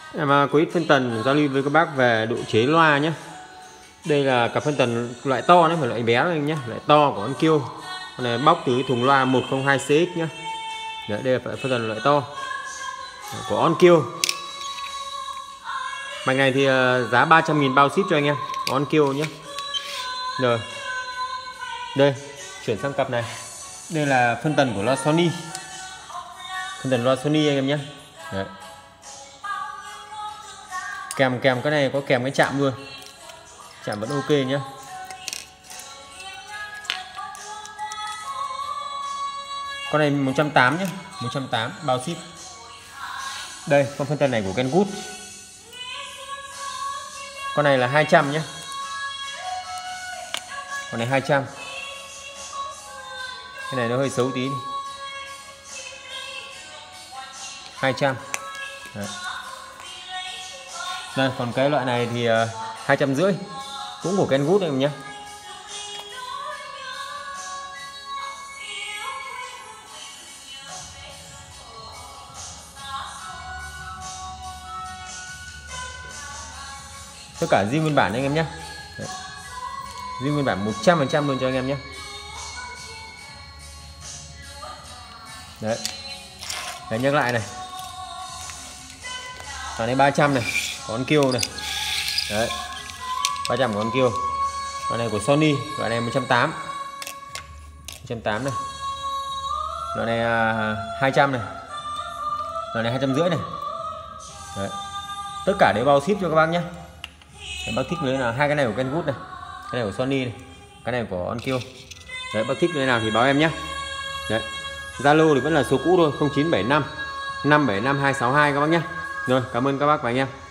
Em có ít phân tần giao lưu với các bác về độ chế loa nhé. Đây là cặp phân tần loại to đấy, phải loại bé thôi nhé, loại to của Onkyo. Con này bóc từ thùng loa 102CX nhé. Đấy, đây là phân tần loại to của Onkyo. Mạch này thì giá 300.000 bao ship cho anh em, Onkyo nhé. Rồi, đây chuyển sang cặp này. Đây là phân tần của loa Sony, phân tần loa Sony anh em nhé. Đấy. Kèm cái này có kèm cái chạm luôn, chạm vẫn ok nhé. Con này 180 nhé, 180 bao ship. Đây con phân tần này của Kenwood, con này là 200 nhé, con này 200. Cái này nó hơi xấu tí, 200. Đấy. Đây, còn cái loại này thì 250, cũng của Kenwood em nhé. Tất cả zin nguyên bản anh em nhé. Zin nguyên bản 100% luôn cho anh em nhé. Đấy. Đấy, nhắc lại này. Còn đây 300 này, có Onkyo này. Đấy. 300 của Onkyo. Loại này của Sony, loại này 180. 180 này. Loại này 200 này. Loại này 250 này. Đấy. Tất cả đều bao ship cho các bác nhé. Bác thích nữa là hai cái này của Kenwood này, cái này của Sony này, cái này của Onkyo. Đấy, bác thích nơi nào thì báo em nhé. Đấy. Zalo thì vẫn là số cũ thôi, 0975 575 262 các bác nhé. Rồi, cảm ơn các bác và anh em.